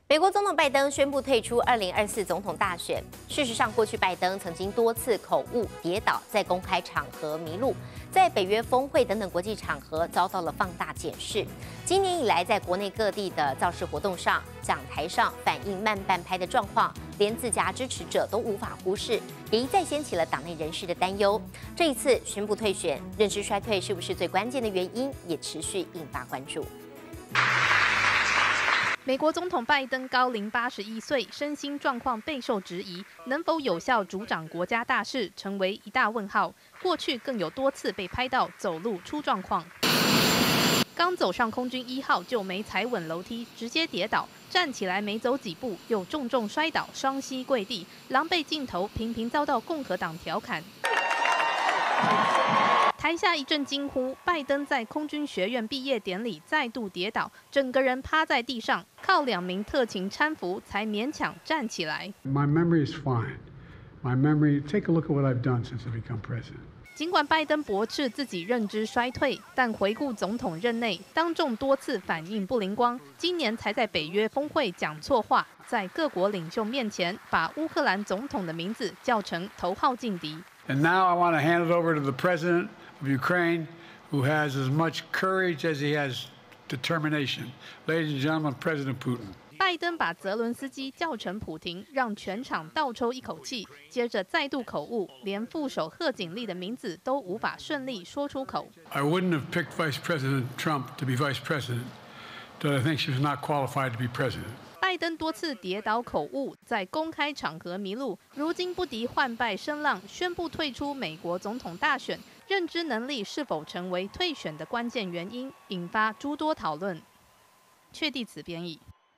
美国总统拜登宣布退出2024总统大选。事实上，过去拜登曾经多次口误、跌倒，在公开场合迷路，在北约峰会等等国际场合遭到了放大检视。今年以来，在国内各地的造势活动上、讲台上反映慢半拍的状况，连自家支持者都无法忽视，也一再掀起了党内人士的担忧。这一次宣布退选，认知衰退是不是最关键的原因，也持续引发关注。 美国总统拜登高龄81岁，身心状况备受质疑，能否有效主掌国家大事，成为一大问号。过去更有多次被拍到走路出状况，刚走上空军1号就没踩稳楼梯，直接跌倒，站起来没走几步又重重摔倒，双膝跪地，狼狈镜头频频遭到共和党调侃。 台下一阵惊呼，拜登在空军学院毕业典礼再度跌倒，整个人趴在地上，靠2名特勤搀扶才勉强站起来。 My memory is fine. My memory. Take a look at what I've done since I become president. 尽管拜登驳斥自己认知衰退，但回顾总统任内，当众多次反应不灵光，今年才在北约峰会讲错话，在各国领袖面前把乌克兰总统的名字叫成头号劲敌。 And now I want to hand it over to the president of Ukraine, who has as much courage as he has determination. Ladies and gentlemen, President Putin. 拜登把泽伦斯基叫成普廷，让全场倒抽一口气，接着再度口误，连副手贺锦丽的名字都无法顺利说出口。 I wouldn't have picked Vice President Trump to be vice president, but I think she was not qualified to be president. 拜登多次跌倒口误，在公开场合迷路，如今不敌换败声浪，宣布退出美国总统大选。认知能力是否成为退选的关键原因，引发诸多讨论。阙弟子编译。